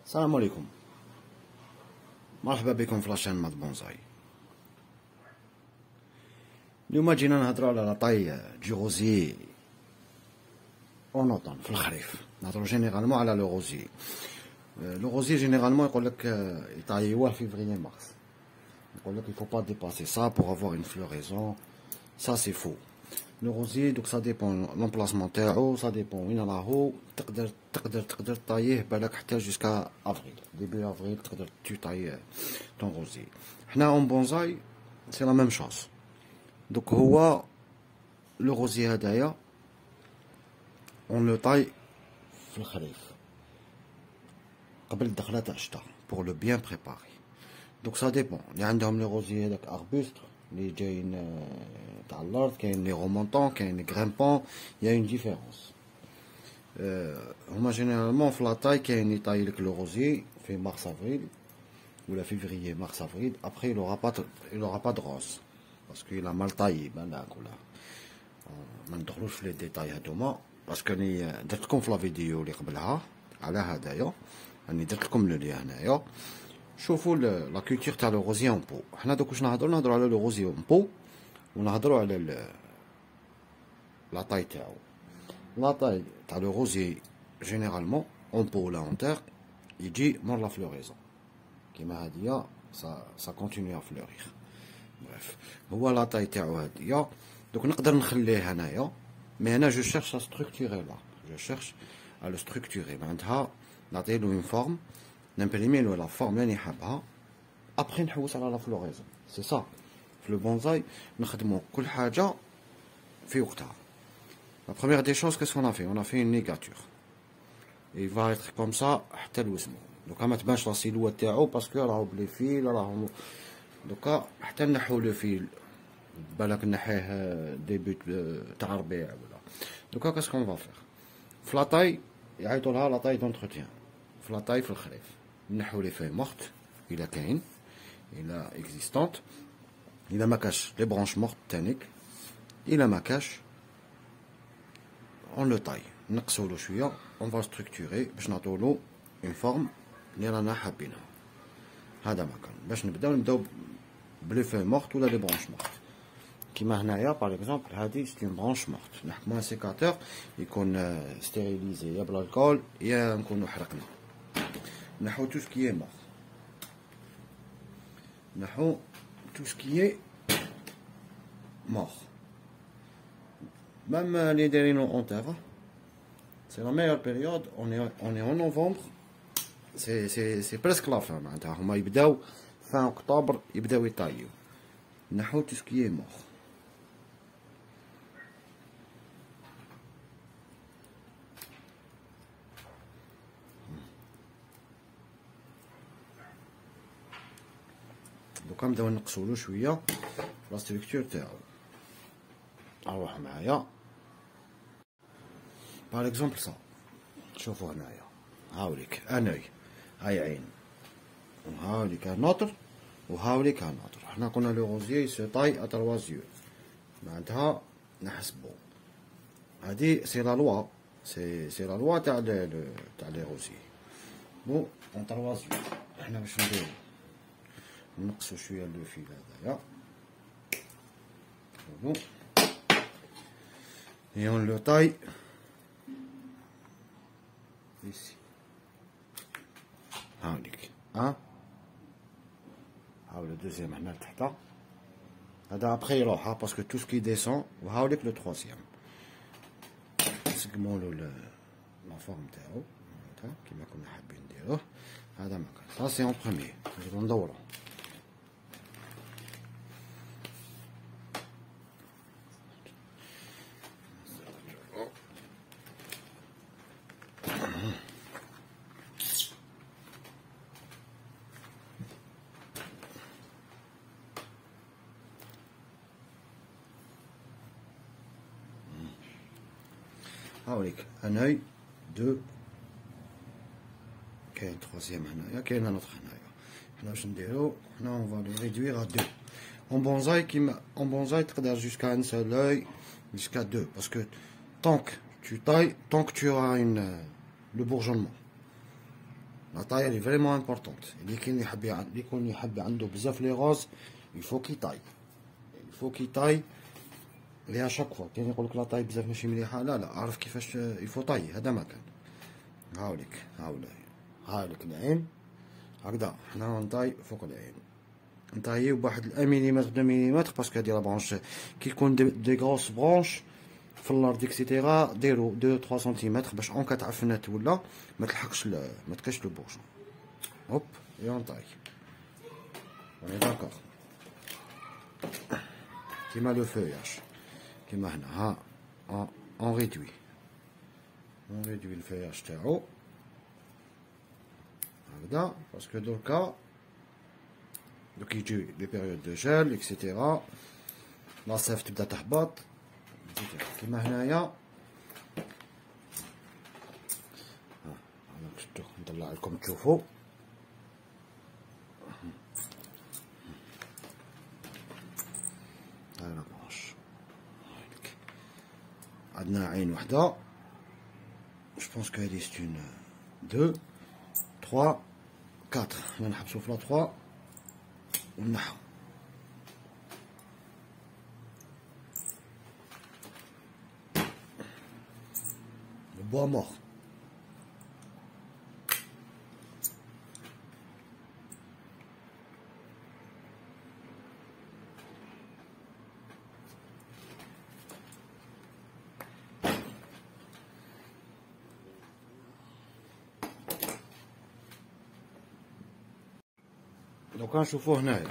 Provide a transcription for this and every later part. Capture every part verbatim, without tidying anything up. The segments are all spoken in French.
السلام عليكم. مرحبا بكم في لاشين مات بونزاي. اليوم جينا نهضروا على لاطاي دو غوزي اون اوتون في الخريف. نهضروا جينيرالمون على لو غوزي. لو غوزي جينيرالمون يقول لك يطايوه فيفري مارس. يقول لك il faut pas dépasser ça pour avoir une floraison. Ça c'est faux. لو غوزي دوك سا ديبون لومبلاسمون تاعو، سا ديبون وين راهو. تقدر تقدر تقدر طاييه بالك حتى جوسكا افريل، ديبي افريل تقدر تو طاي طون غوزي. حنا اون بونزاي سي لا ميم شوز. دوك هو لو غوزي هدايا اون لو طاي في الخريف قبل الدخله تاع الشتا بور لو بيان بريباري. دوك سا ديبون اللي عندهم لي غوزي هذاك اربوست اللي جايين تاع الارض، كاين لي رومونطون كاين لي غرامبون، يا اون ديفيرونس. هما جينيرالمون في لاطاي كاين يطاي لك لو غوزي في مارس افريل ولا فيفريي مارس افريل. ابخي il aura pas il aura pas de rose باسكو il a mal طاي بالك، ولا ما ندخلوش في لي ديتاي هادوما باسكو راني درت لكم في لا فيديو اللي قبلها على هدايا، راني درت لكم لو لي هنايا. شوفوا لا كولتور تاع لو غوزي اون بو. حنا دوك واش نهضروا نهضروا على لو غوزي اون بو، ونهضروا على لا طاي تاعو. لا طاي تاع لو غوزي جينيرالمون اون بو ولا اون تيغ يجي مور لا فلوريزون كيما هاديا سا سا كونتينيو ا فلورير. بريف هو لا طاي تاعو هاديا. دوك نقدر نخليه هنايا، مي انا جو شيرش ا ستركتوري لا جو شيرش ا لو ستركتوري، معناتها نعطيلو اون فورم، نمبريمي له لا فورم اللي حابها، ابخي نحوس على لا فلوريزون. سي صا في لو بونزاي نخدمو كل حاجه في وقتها. La première des choses, qu'est-ce qu'on a fait? On a fait une ligature. Et il va être comme ça حتى لوزنو. دوكا ما تبانش لا سيلوات تاعو باسكو راهو بلي فيل راهو. دوكا حتى نحو لو فيل بالك نحيه ديبوت تاع ربيع ولا. دوكا كاس كون فا فيغ في لاطاي يعيطوا لها لاطاي دونتروتيان. في لاطاي في الخريف نحو لي في مورت الا كاين، الا اكزيستونت، الا ما كاش لي برونش مورت تانيك، الا ما كاش on le taille نقصولو شويه، on va structurer باش نعطولو une forme اللي رانا حابينها. هذا مكان باش نبداو نبداو بلي في مورت ولا لي برونش مورت. كيما هنايا باغ اكزومبل هادي سي اون برونش مورت، نحكمو ان سيكاتور يكون ستيريليزي يا بالالكول يا نكونو حرقنا. نحو تو سكي مورت، نحو تو سكي مورت. Même les dérino en terre, c'est la meilleure période. On est, on est en novembre, c'est presque la fin. هما يبداو fin octobre يبداو يطايو. نحو tout ce qui est mort. دوكا نبداو نقصولو شويه لا ستركتور تاعو. اروح معايا باغ اكزومبل صا. شوفوا هنايا هاوليك اناي هاي عين، وهاوليك نوتر، وهاوليك نوتر. حنا قلنا لو غوزيي سو طاي ا تروا زيو، معناتها نحسبو هادي سي لا لوا، سي سي لا لوا تاع تاع لي غوزيي. بون اون تروا زيو حنا باش نديرو نقصو شويه لو فيل هذايا. بون et on le taille ici. هاوليك ها هاو لو دوزيام هنا لتحت. هذا ابخي يروح ها باسكو تو سكي ديسون. وهاوليك لو تروازيام نسقمو له لا فورم تاعو هذا كيما كنا حابين نديروه. هذا مكان سا سي اون بروميير. نجيبو ندورو هاوليك هناي دو، كاين تخوازيام هنايا، كاين نوتر هنايا. حنا واش نديرو؟ حنا اون فا لو ريدوير ا دو. اون بونزاي كيما اون بونزاي تقدر جوسكا ان سول اوي جوسكا دو باسكو طونك tu tailles tant que tu auras une le bourgeonnement. La taille elle est vraiment importante. اللي كاين يحب اللي يكون يحب عنده بزاف لي غوز il faut qu'il taille. il faut qu'il taille. Et à chaque fois كاين يقول لك لا طاي بزاف ماشي مليحه، لا لا عارف كيفاش يفو طاي. هذا ما كان هاوليك هاولا هاوليك العين هكذا. حنا نطاي فوق العين، نطايو بواحد الان مليمتر دو مليمتر باسكو هادي لا برونش كي يكون دي, دي غروس برونش في الارض اكسيتيرا ديرو دو تلاتة سنتيمتر باش اون كتعفنات ولا ما تلحقش ما تلقاش لو بورجون. هوب اي نطاي اوني داكور كيما لو فeuillage كيما هنا. ها اون ريدوي اون ريدوي الفياج تاعو هكذا باسكو دركا دوك يجي لي بيريود دو جيل اكسيتيرا، لا صيف تبدا تهبط كيما هنايا. ها انا شفتو نطلع لكم تشوفوا. هاي برونش عندنا عين وحده. Je pense que c'est une deux trois quatre. On a sauf la trois. On a le bois mort. دوكا نشوفو هنايا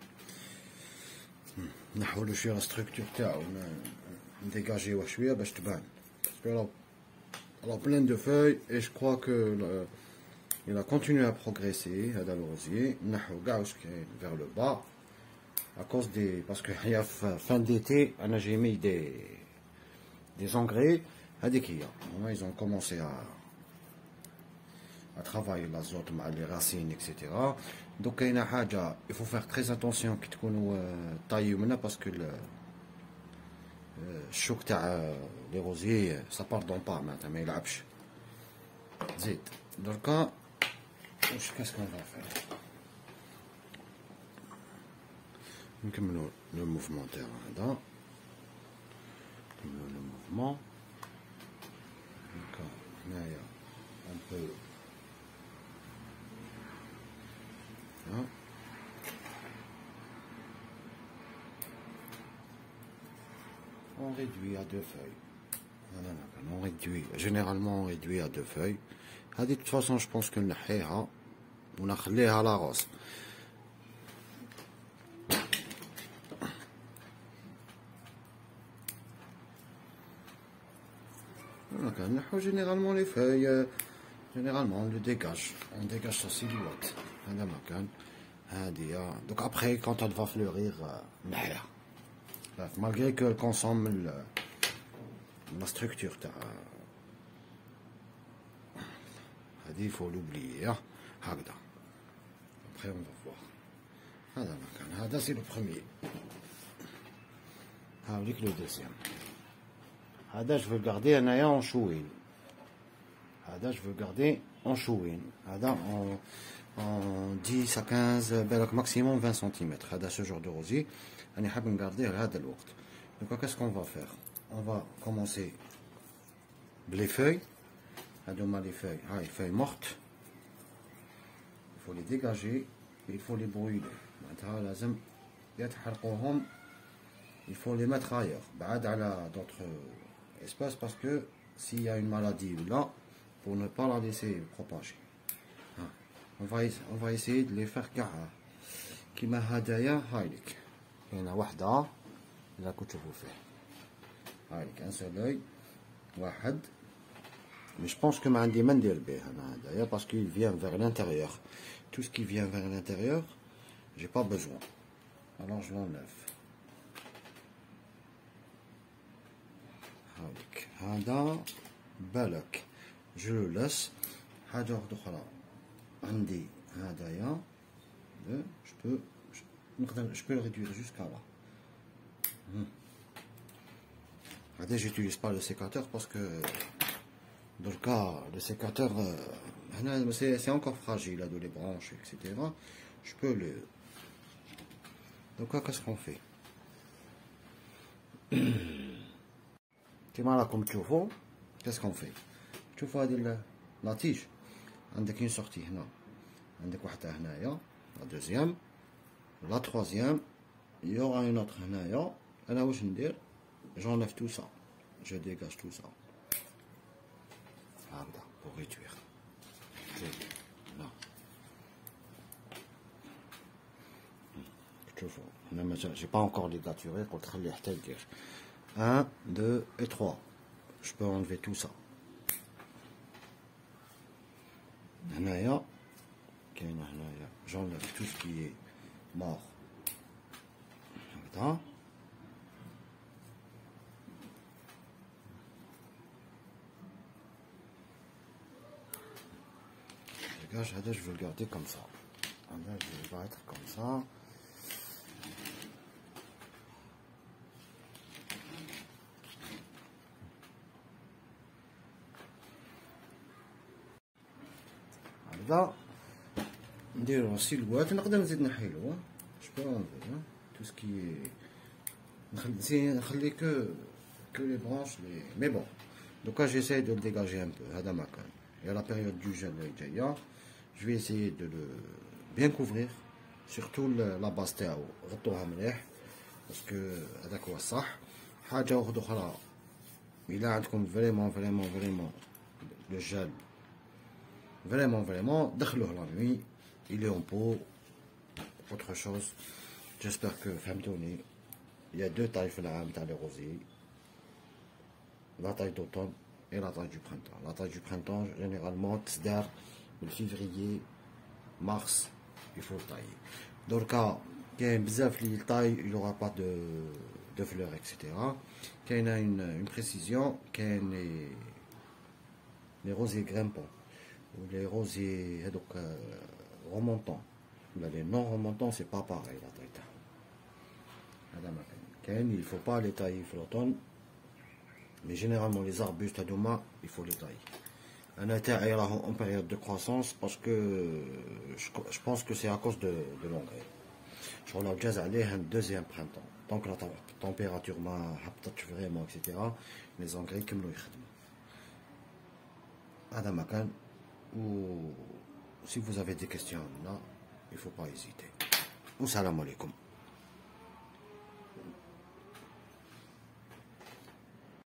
نحولو شويه لا ستركتور تاعو نديجاجيوه شويه باش تبان باسكو لا بلان دو فوي اي جو كوا كو il a continué à progresser هذا الروزيي. نحو كاع واش كاين vers le bas à cause des parce que هي في fin d'été انا جي مي دي des engrais هذيك هي. هما ils ont commencé à à travailler l'azote مع les racines et cetera. Donc كاينه حاجه il faut faire très attention كي تكونوا طايو منها باسكو الشوك تاع لي روزيي سا باردون با معناتها ما يلعبش. زيد دركا واش كاسكون فافير نكملو لو موفمون تاعو هذا. نكملو لو موفمون دركا هنايا ان بو on réduit à deux feuilles. On réduit, généralement on réduit à deux feuilles. De toute façon je pense que نحيها ونخليها لا غوص. نحو généralement les feuilles, généralement on le dégage, on dégage sa silhouette. هذا مكان هادية. Donc après quand elle va fleurir نحيها. Malgré qu'elle consomme la structure تاع هادي il faut l'oublier هكذا. Après on va voir. هذا مكان هذا c'est le premier. هاوليك le deuxième. هذا je veux garder انايا en chouine. هذا je veux garder en chouine. هذا en en dix à quinze بالك maximum vingt centimètres. هذا ce genre de rosier راني حاب نغارديه لهذا الوقت. Donc qu'est-ce qu'on va faire? On va commencer les feuilles. هادوما les feuilles, هاي feuilles mortes. Il faut les dégager et il faut les brûler. معناتها لازم يتحرقوهم. Il faut les mettre ailleurs, بعاد على d'autres espaces parce que s'il y a une maladie là, pour ne pas la laisser propager. On va on va essayer de les faire كاع كيما هدايا. هايليك كاينه وحده الا كنت تشوفوا فيه. هايليك ان سولوي واحد. Mais je pense que ما عندي ما ندير به انا هدايا parce qu'il vient vers l'intérieur. Tout ce qui vient vers l'intérieur, j'ai pas besoin. Alors je l'enlève. هايليك هذا بالك je le laisse. حاجه واحده اخرى عندي هدايا je peux je peux le réduire jusqu'à là. هذا j'utilise pas le sécateur parce que dans le cas le sécateur c'est encore fragile, là, de les branches, et cetera. Je peux le. Donc là, qu'est-ce qu'on fait? كيما راكم تشوفوا qu'est-ce qu'on fait? تشوفوا هذه la tige. عندك une sortie هنا، عندك واحدة هنايا، la deuxième، la troisième، il y aura une autre هنايا. أنا واش ندير؟ j'enlève tout ça, je dégage tout ça. هكذا pour réduire. là. شوفوا هنا مازال j'ai pas encore ligaturé، قلت خليه حتى يدير. un, deux et trois. Je peux enlever tout ça. هنايا كاين هنايا j'enlève tout ce qui est mort. هكذا. Dégage, هذا je veux le garder comme ça. هذا je vais être comme ça. هذا نديرو سيلوات، نقدر نزيد نحيلو. je peux enlever tout ce qui est نخلي نخلي que que les branches les mais bon. Donc là j'essaie de le dégager un peu. هذا ما كان. Il y a la période du gel اللي جايه. Je vais essayer de le bien couvrir, surtout la base تاعو غطوها مليح باسكو هذاك هو الصح. حاجه واحده اخرى، الا عندكم فريمون فريمون فريمون لو جel vraiment vraiment دخلوه la nuit، il est en pot. Autre chose, j'espère que فهمتوني. Il y a deux tailles في العام تاع les rosiers، la taille d'automne et la taille du printemps. La taille du printemps généralement تدار من février mars il faut le tailler. دركا كاين بزاف لي taille il y aura pas de de fleurs et cetera. كاينه une une précision، كاين les les rosiers grimpants ou les rosiers هذوك remontants. Là, les non remontants c'est pas pareil la taille تاعهم. هذا ما كاين. كاين il faut pas les tailler في l'automne، mais généralement les arbustes هذوما il faut les tailler. أنا تاعي راهو en période de croissance parce que je pense que c'est à cause de de l'engrais. شغل جاز عليه un deuxième printemps tant que la température ما هبطتش vraiment et cetera. les engrais يكملوا يخدموا. هذا ما كان. ou si vous avez des questions là il faut pas hésiter. Salam alaikum.